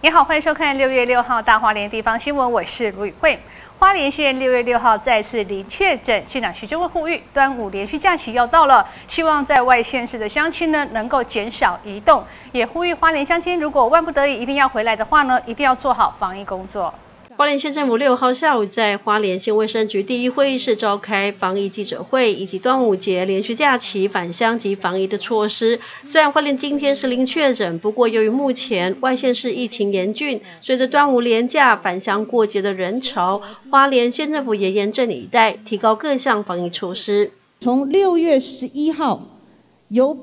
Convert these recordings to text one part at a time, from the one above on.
你好，欢迎收看6月6号大花莲地方新闻，我是卢宇慧。花莲县6月6号再次零确诊，县长徐正惠呼吁，端午连续假期要到了，希望在外县市的乡亲呢能够减少移动，也呼吁花莲乡亲，如果万不得已一定要回来的话呢，一定要做好防疫工作。 花莲县政府6号下午在花莲县卫生局第一会议室召开防疫记者会，以及端午节连续假期返乡及防疫的措施。虽然花莲今天是零确诊，不过由于目前外县市疫情严峻，随着端午连假返乡过节的人潮，花莲县政府也严阵以待，提高各项防疫措施。 从6月11号，有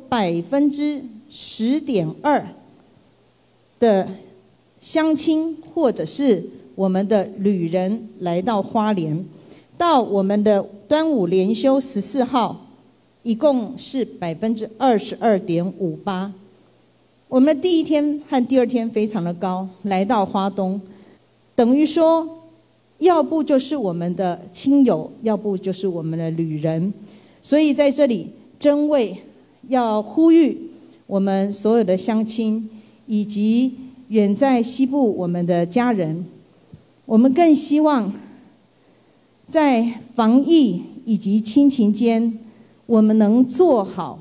10.2%的乡亲或者是我们的旅人来到花莲，到我们的端午连休14号，一共是22.58%。我们第一天和第二天非常的高，来到花东，等于说，要不就是我们的亲友，要不就是我们的旅人。所以在这里，真为要呼吁我们所有的乡亲，以及远在西部我们的家人，我们更希望在防疫以及亲情间，我们能做好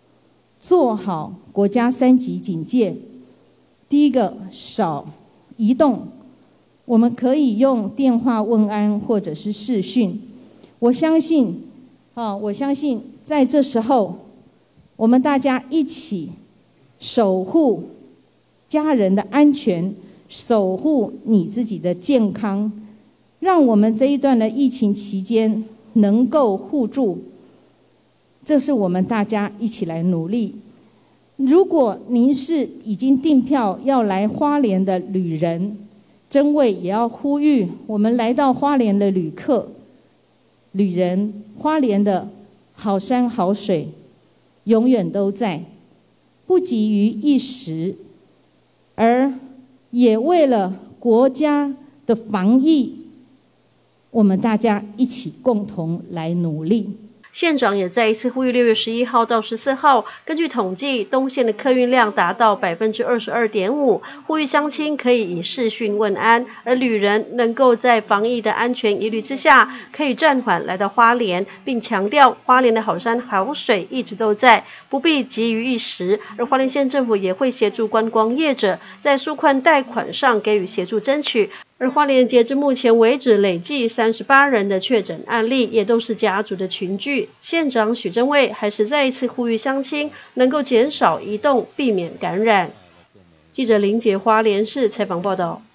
国家3级警戒。第一个，少移动，我们可以用电话问安或者是视讯。我相信在这时候，我们大家一起守护家人的安全，守护你自己的健康，让我们这一段的疫情期间能够互助，这是我们大家一起来努力。如果您是已经订票要来花莲的旅人，真为也要呼吁我们来到花莲的旅人，花莲的好山好水永远都在，不急于一时，而也为了国家的防疫，我们大家一起共同来努力。 县长也再一次呼吁6月11号到14号，根据统计，东县的客运量达到22.5%，呼吁乡亲可以以视讯问安，而旅人能够在防疫的安全疑虑之下，可以暂缓来到花莲，并强调花莲的好山好水一直都在，不必急于一时。而花莲县政府也会协助观光业者在纾困贷款上给予协助争取。而花莲截至目前为止累计38人的确诊案例，也都是家族的群聚。县长许正惠还是再一次呼吁乡亲能够减少移动，避免感染。记者林杰花莲市采访报道。